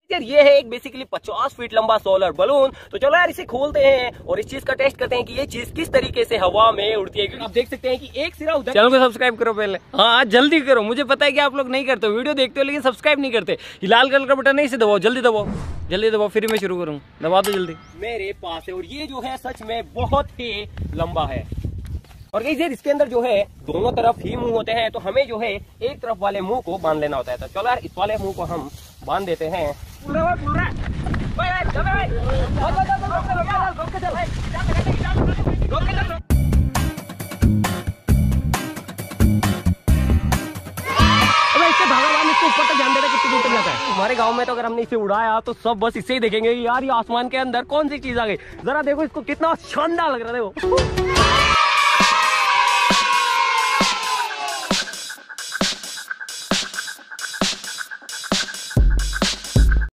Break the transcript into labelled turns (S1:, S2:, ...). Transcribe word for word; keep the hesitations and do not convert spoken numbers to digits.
S1: यार ये है एक बेसिकली पचास फीट लंबा सोलर बलून। तो चलो यार इसे खोलते हैं और इस चीज का टेस्ट करते हैं कि ये चीज किस तरीके से हवा में उड़ती है। क्योंकि आप देख सकते हैं कि एक सिरा उधर।
S2: चैनल को सब्सक्राइब करो पहले, हाँ जल्दी करो। मुझे पता है कि आप लोग नहीं करते हो, वीडियो देखते हो लेकिन सब्सक्राइब नहीं करते। ये लाल कलर का बटन नहीं से दबाओ, जल्दी दबाओ, जल्दी दबाओ, फिर मैं शुरू करूँ। दबा दो जल्दी।
S1: मेरे पास है और ये जो है सच में बहुत ही लंबा है। और गाइस यार इसके अंदर जो है दोनों तरफ ही मुंह होते हैं, तो हमें जो है एक तरफ वाले मुंह को बांध लेना होता है। तो चलो यार इस वाले मुंह को हम बांध देते हैं। हमारे गांव में तो अगर हमने इसे उड़ाया तो सब बस इसे ही देखेंगे यार ये आसमान के अंदर कौन सी चीज आ गई। जरा देखो इसको कितना शानदार लग रहा है। देखो